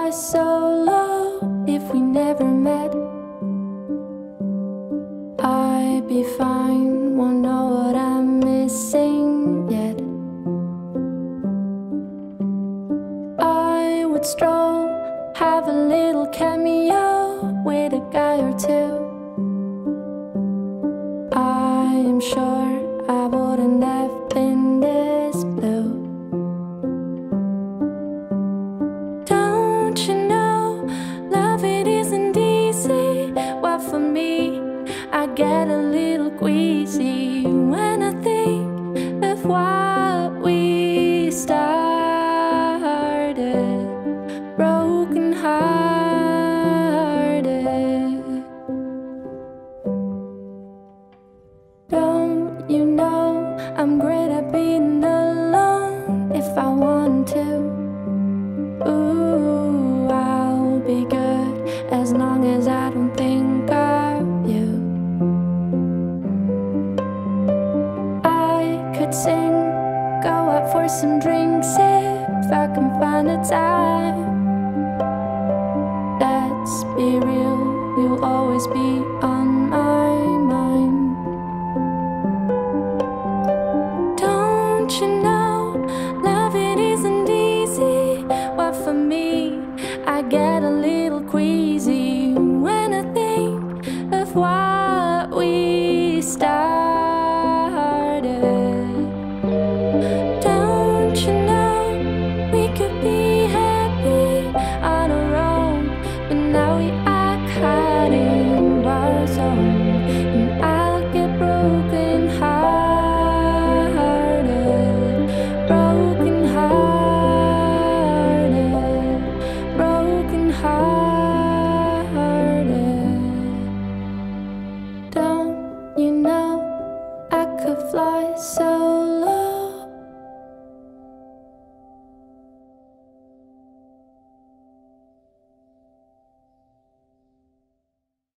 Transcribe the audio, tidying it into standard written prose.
fly so low if we never met. I'd be fine, won't know what I'm missing yet. I would stroll, have a little cameo with a guy or two. I am sure I wouldn't have been this blue. Don't you know, love it isn't easy. Well, for me, I get a little queasy when I think of what we started. Brokenhearted. Don't you know I'm great at being alone if I want to? Ooh, I'll be good as long as I don't think of you. I could sing, go out for some drinks if I can find a time. Let's be real, you'll always be on my mind.